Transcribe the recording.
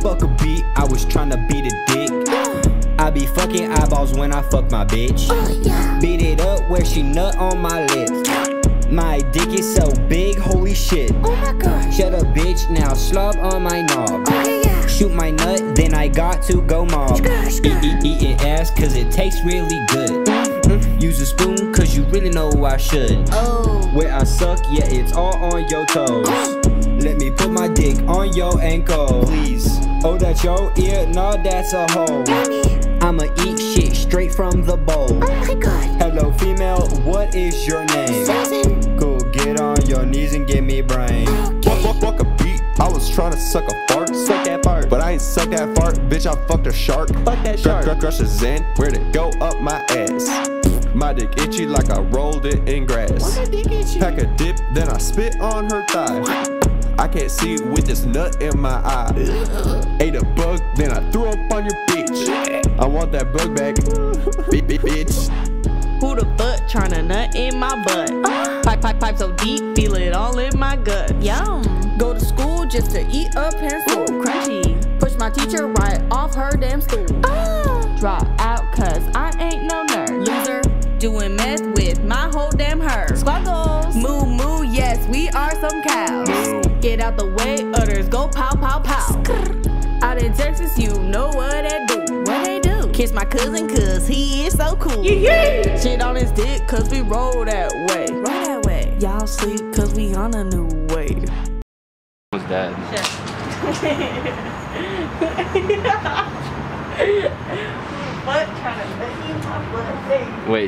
Fuck a beat, I was tryna beat a dick. I be fucking eyeballs when I fuck my bitch. Beat it up where she nut on my lips. My dick is so big, holy shit. Oh my god. Shut up bitch, now slob on my knob. Shoot my nut, then I got to go mob. Eating ass cause it tastes really good. Use a spoon cause you really know I should. Where I suck, yeah, it's all on your toes. Let me put my dick on your ankle, please. Oh, that's your ear? No, that's a hole. I'ma eat shit straight from the bowl. Oh my god. Hello female, what is your name? Susan. Cool, get on your knees and give me brain. Fuck a beat, I was tryna suck a fart. Suck that fart. But I ain't suck that fart, bitch, I fucked a shark. Fuck that shark. Crush a Zen, where'd it go up my ass? My dick itchy like I rolled it in grass. Pack a dip, then I spit on her thigh. I can't see with this nut in my eye. Ate a bug, then I threw up on your bitch. I want that bug back, bitch. Who the fuck tryna nut in my butt? Pipe so deep, feel it all in my gut. Yum. Go to school just to eat a pencil. Crunchy. Push my teacher right off her damn stool. Drop out cause I ain't no nerd. Loser. Doing meth with my whole damn herd. Squaggles. Moo moo, yes, we are some cows. Get out the way, others go pow pow pow. Out in Texas, you know what they do. What they do? Kiss my cousin cause he is so cool. Shit on his dick cause we roll that way. Roll that way. Y'all sleep cause we on a new wave. What's that? Butt trying to make you my butt. Wait.